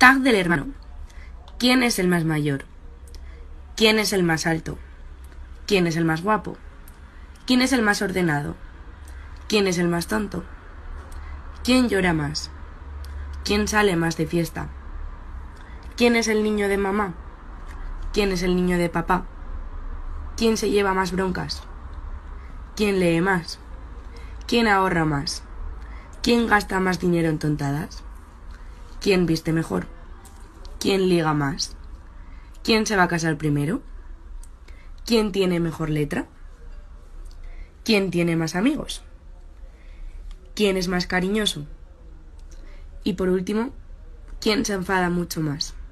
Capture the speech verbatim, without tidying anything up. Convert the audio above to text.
Tag del hermano. ¿Quién es el más mayor? ¿Quién es el más alto? ¿Quién es el más guapo? ¿Quién es el más ordenado? ¿Quién es el más tonto? ¿Quién llora más? ¿Quién sale más de fiesta? ¿Quién es el niño de mamá? ¿Quién es el niño de papá? ¿Quién se lleva más broncas? ¿Quién lee más? ¿Quién ahorra más? ¿Quién gasta más dinero en tontadas? ¿Quién viste mejor? ¿Quién liga más? ¿Quién se va a casar primero? ¿Quién tiene mejor letra? ¿Quién tiene más amigos? ¿Quién es más cariñoso? Y por último, ¿quién se enfada mucho más?